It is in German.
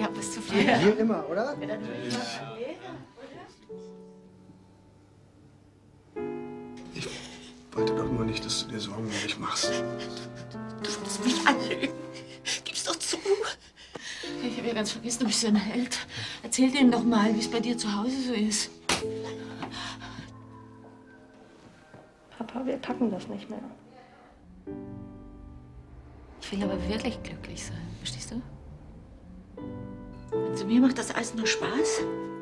hab das zu viel. Wie immer, oder? Ja, dann Ich wollte doch nur nicht, dass du dir Sorgen um mich machst. Du willst mich anlügen. Gib's doch zu. Ich habe ja ganz vergessen, du bist ja ein Held. Erzähl denen doch mal, wie es bei dir zu Hause so ist. Papa, wir packen das nicht mehr. Ich will aber wirklich glücklich sein, verstehst du? Also mir macht das alles nur Spaß.